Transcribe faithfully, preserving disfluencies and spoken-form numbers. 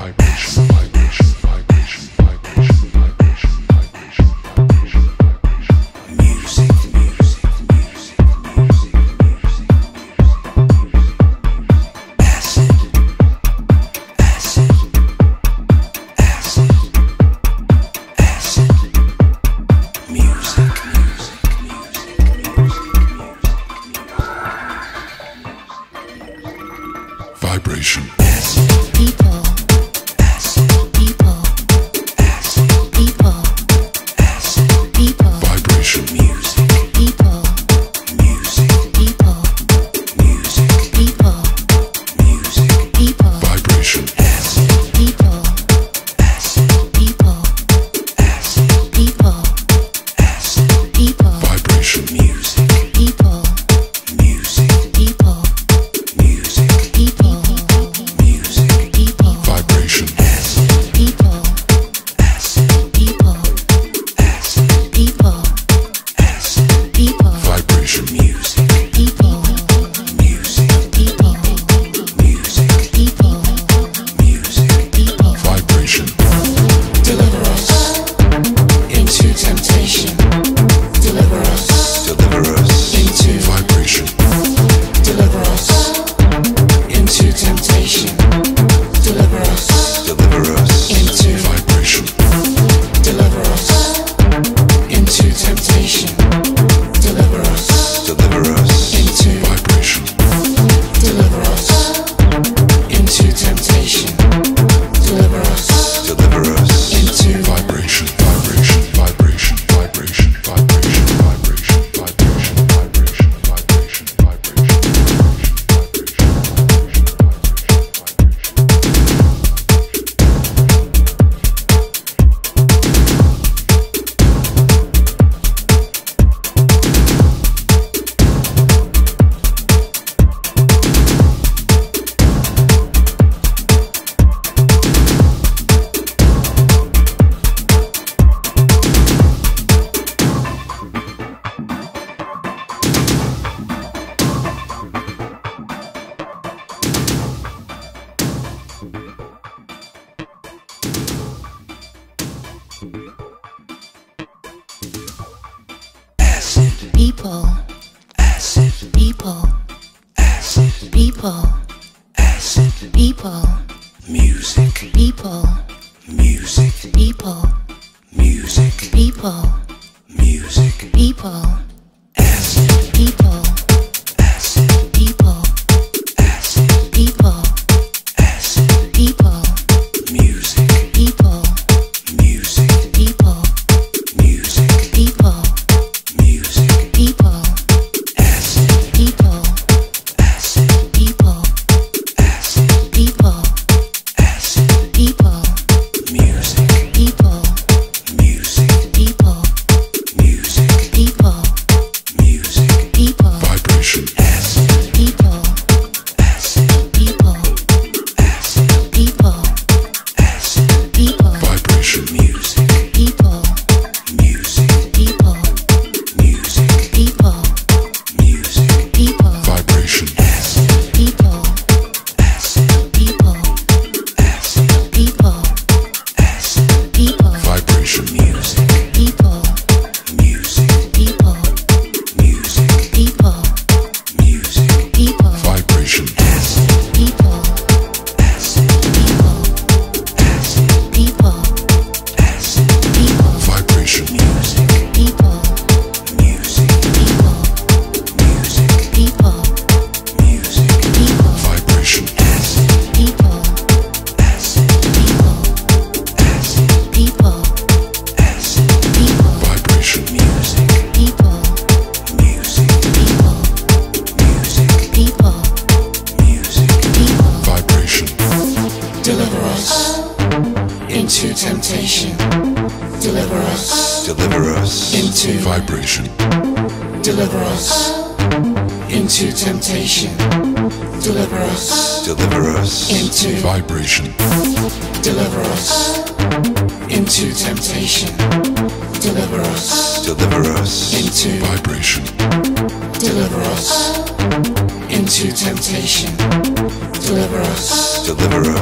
vibration, vibration, vibration, vibration, vibration, vibration, vibration, vibration. Music, music, music, music, music, acid, acid, acid, acid, music, music, music, music, vibration. People, people, people, people, Vibration, music, people, music, people, music, people, music, people, vibration, people, people, people, people, vibration, music, people, music, people, music, people, music, people, vibration, people, people, people, people, vibration, music, people, music, people, music, people, music, people, vibration, deliver us into temptation, deliver us deliver us, into, vibration, deliver us into temptation, deliver us deliver us, into, vibration, deliver us into temptation, deliver us deliver us, into, vibration, deliver us into temptation, deliver us deliver us, into, vibration, vibration, vibration, vibration, vibration, vibration, vibration, vibration, vibration, vibration, acid, people, acid, people, acid, people, acid, people, music, people, music, people, music, people, music, people, acid, people, acid, people, acid, people, acid, people, music, people, music, people, music, people, music, people, acid, people, acid, people, acid, people, acid, people, music, people, music, people, music, people, music, people, vibration, people, people, acid, people, acid, people, vibration, music, people, music, people, music, people, music, people, vibration, people, acid, people, acid, people, acid, people, vibration, music, people, music, people, music, people, music, people, vibration, people, acid, people, acid, people, acid, people, vibration, music, people, music, people, music, people, music, people, vibration, acid, people, acid, people, acid, people, acid, people, vibration, music, people, music, people, music, people, music, people, vibration, deliver us into temptation, deliver us deliver us, into, vibration, deliver us into temptation, deliver us deliver us, into, vibration, deliver us into temptation, deliver us deliver us, into, vibration, deliver us into temptation, deliver us deliver